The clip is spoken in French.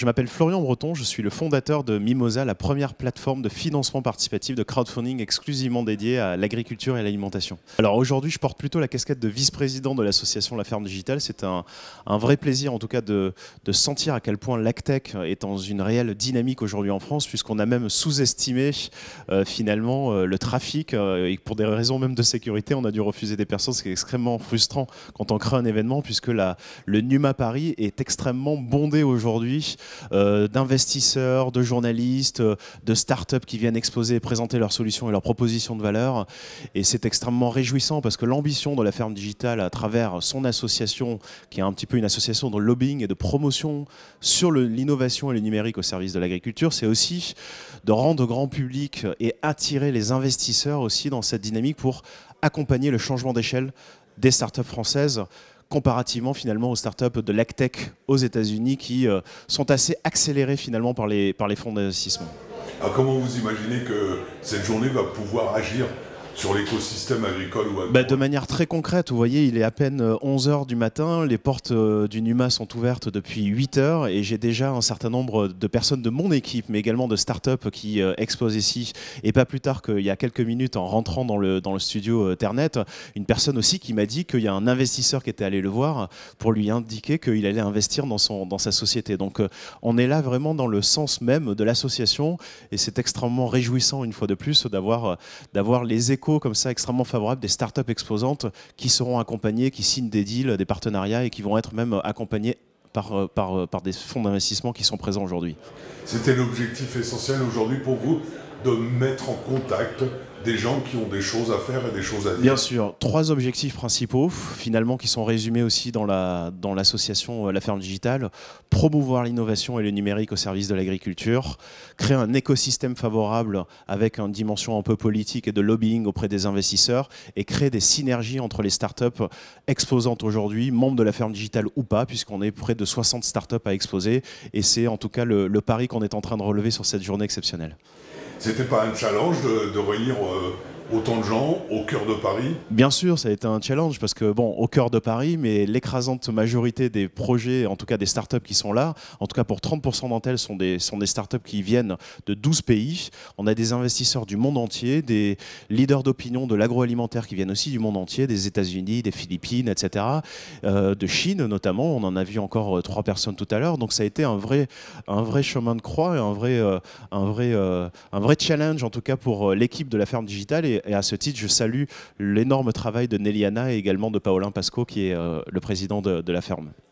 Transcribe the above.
je m'appelle Florian Breton, je suis le fondateur de Mimosa, la première plateforme de financement participatif de crowdfunding exclusivement dédiée à l'agriculture et à l'alimentation. Alors aujourd'hui, je porte plutôt la casquette de vice-président de l'association La Ferme Digitale. C'est un vrai plaisir en tout cas de sentir à quel point l'agtech est dans une réelle dynamique aujourd'hui en France, puisqu'on a même sous-estimé finalement le trafic et pour des raisons même de sécurité, on a dû refuser des personnes, ce qui est extrêmement frustrant quand on crée un événement, puisque le NUMA Paris est extrêmement bondé aujourd'hui d'investisseurs, de journalistes, de startups qui viennent exposer et présenter leurs solutions et leurs propositions de valeur. Et c'est extrêmement réjouissant parce que l'ambition de La Ferme Digitale à travers son association, qui est un petit peu une association de lobbying et de promotion sur l'innovation et le numérique au service de l'agriculture, c'est aussi de rendre grand public et attirer les investisseurs aussi dans cette dynamique pour accompagner le changement d'échelle des startups françaises comparativement finalement aux startups de l'agtech aux États-Unis qui sont assez accélérées finalement par les fonds d'investissement. Alors comment vous imaginez que cette journée va pouvoir agir sur l'écosystème agricole ou agricole? De manière très concrète, vous voyez, il est à peine 11 h du matin, les portes du NUMA sont ouvertes depuis 8 h et j'ai déjà un certain nombre de personnes de mon équipe, mais également de start-up qui exposent ici. Et pas plus tard qu'il y a quelques minutes, en rentrant dans le studio Ternet, une personne aussi qui m'a dit qu'il y a un investisseur qui était allé le voir pour lui indiquer qu'il allait investir dans sa société. Donc on est là vraiment dans le sens même de l'association et c'est extrêmement réjouissant une fois de plus d'avoir les échos comme ça extrêmement favorables des startups exposantes qui seront accompagnées, qui signent des deals, des partenariats et qui vont être même accompagnés par des fonds d'investissement qui sont présents aujourd'hui. C'était l'objectif essentiel aujourd'hui pour vous, de mettre en contact des gens qui ont des choses à faire et des choses à dire. Bien sûr, 3 objectifs principaux finalement qui sont résumés aussi dans l'association La Ferme Digitale: promouvoir l'innovation et le numérique au service de l'agriculture, créer un écosystème favorable avec une dimension un peu politique et de lobbying auprès des investisseurs et créer des synergies entre les startups exposantes aujourd'hui, membres de La Ferme Digitale ou pas, puisqu'on est près de 60 startups à exposer et c'est en tout cas le pari qu'on est en train de relever sur cette journée exceptionnelle. C'était pas un challenge de réunir autant de gens au cœur de Paris? Bien sûr, ça a été un challenge parce que, bon, au cœur de Paris, mais l'écrasante majorité des projets, en tout cas des startups qui sont là, en tout cas pour 30% d'entre elles, sont des startups qui viennent de 12 pays. On a des investisseurs du monde entier, des leaders d'opinion de l'agroalimentaire qui viennent aussi du monde entier, des États-Unis, des Philippines, etc., de Chine notamment. On en a vu encore 3 personnes tout à l'heure. Donc ça a été un vrai chemin de croix et un vrai challenge, en tout cas pour l'équipe de La Ferme Digitale. Et à ce titre, je salue l'énorme travail de Néliana et également de Paolin Pasco, qui est le président de La Ferme.